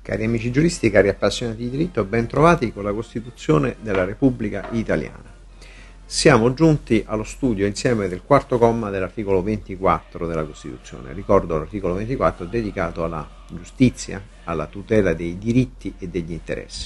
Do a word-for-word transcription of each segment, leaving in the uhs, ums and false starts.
Cari amici giuristi, cari appassionati di diritto, ben trovati con la Costituzione della Repubblica Italiana. Siamo giunti allo studio insieme del quarto comma dell'articolo ventiquattro della Costituzione. Ricordo l'articolo ventiquattro dedicato alla giustizia, alla tutela dei diritti e degli interessi.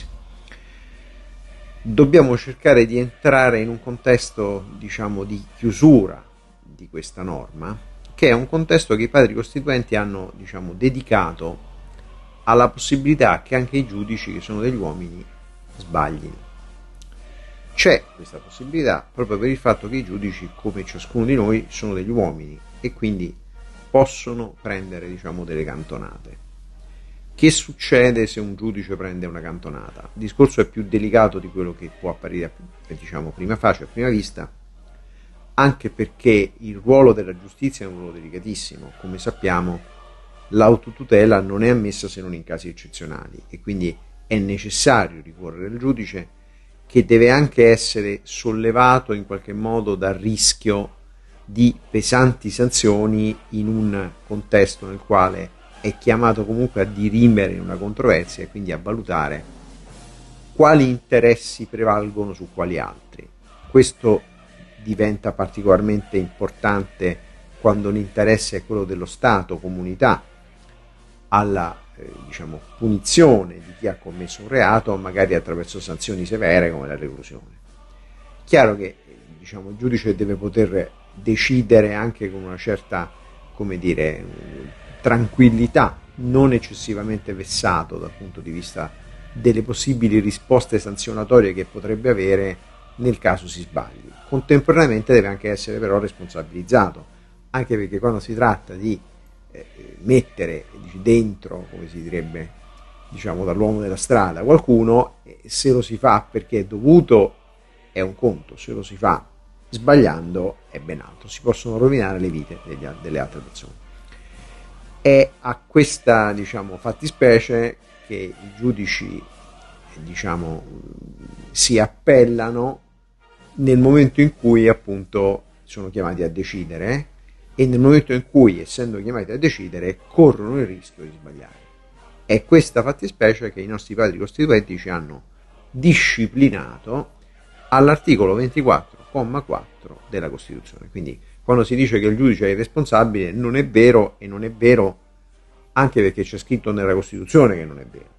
Dobbiamo cercare di entrare in un contesto, diciamo, di chiusura di questa norma, che è un contesto che i padri costituenti hanno, diciamo, dedicato alla possibilità che anche i giudici, che sono degli uomini, sbaglino. C'è questa possibilità proprio per il fatto che i giudici, come ciascuno di noi, sono degli uomini e quindi possono prendere, diciamo, delle cantonate. Che succede se un giudice prende una cantonata? Il discorso è più delicato di quello che può apparire, diciamo, prima faccia, a prima vista, anche perché il ruolo della giustizia è un ruolo delicatissimo. Come sappiamo, l'autotutela non è ammessa se non in casi eccezionali e quindi è necessario ricorrere al giudice, che deve anche essere sollevato in qualche modo dal rischio di pesanti sanzioni in un contesto nel quale è chiamato comunque a dirimere una controversia e quindi a valutare quali interessi prevalgono su quali altri. Questo diventa particolarmente importante quando l'interesse è quello dello Stato, comunità, alla eh, diciamo, punizione di chi ha commesso un reato, magari attraverso sanzioni severe come la reclusione. Chiaro che diciamo, il giudice deve poter decidere anche con una certa, come dire, tranquillità, non eccessivamente vessato dal punto di vista delle possibili risposte sanzionatorie che potrebbe avere nel caso si sbagli. Contemporaneamente deve anche essere però responsabilizzato, anche perché quando si tratta di mettere dentro, come si direbbe, diciamo, dall'uomo della strada qualcuno, se lo si fa perché è dovuto è un conto, se lo si fa sbagliando è ben altro, si possono rovinare le vite degli, delle altre persone. È a questa, diciamo, fattispecie che i giudici, diciamo, si appellano nel momento in cui appunto sono chiamati a decidere e nel momento in cui, essendo chiamati a decidere, corrono il rischio di sbagliare. È questa fattispecie che i nostri padri costituenti ci hanno disciplinato all'articolo ventiquattro comma quattro della Costituzione. Quindi quando si dice che il giudice è irresponsabile non è vero, e non è vero anche perché c'è scritto nella Costituzione che non è vero.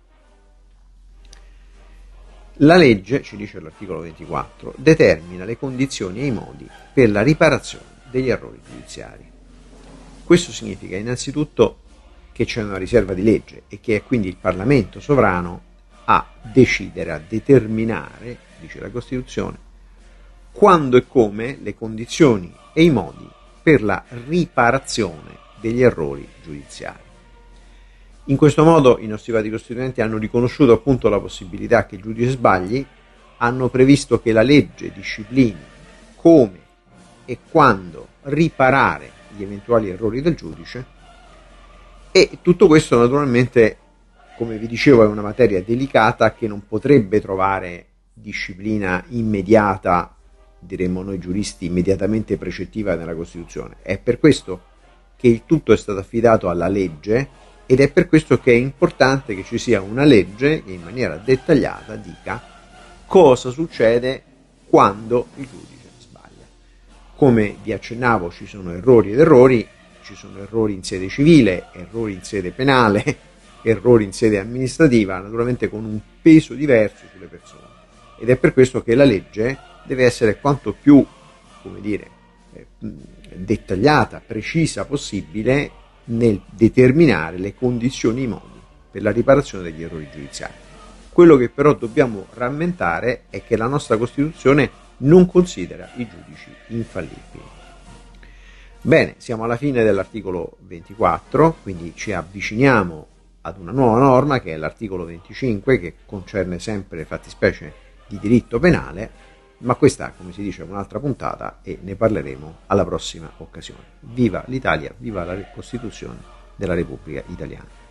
La legge, ci dice l'articolo ventiquattro, determina le condizioni e i modi per la riparazione degli errori giudiziari. Questo significa innanzitutto che c'è una riserva di legge e che è quindi il Parlamento sovrano a decidere, a determinare, dice la Costituzione, quando e come le condizioni e i modi per la riparazione degli errori giudiziari. In questo modo i nostri padri costituenti hanno riconosciuto appunto la possibilità che il giudice sbagli, hanno previsto che la legge disciplini come e quando riparare gli eventuali errori del giudice, e tutto questo naturalmente, come vi dicevo, è una materia delicata che non potrebbe trovare disciplina immediata, diremmo noi giuristi, immediatamente precettiva nella Costituzione. È per questo che il tutto è stato affidato alla legge ed è per questo che è importante che ci sia una legge che in maniera dettagliata dica cosa succede quando il giudice. Come vi accennavo, ci sono errori ed errori, ci sono errori in sede civile, errori in sede penale, errori in sede amministrativa, naturalmente con un peso diverso sulle persone. Ed è per questo che la legge deve essere quanto più, come dire, eh, dettagliata, precisa possibile nel determinare le condizioni e i modi per la riparazione degli errori giudiziari. Quello che però dobbiamo rammentare è che la nostra Costituzione non considera i giudici infallibili. Bene, siamo alla fine dell'articolo ventiquattro, quindi ci avviciniamo ad una nuova norma che è l'articolo venticinque, che concerne sempre fattispecie di diritto penale, ma questa, come si dice, è un'altra puntata e ne parleremo alla prossima occasione. Viva l'Italia, viva la Costituzione della Repubblica Italiana.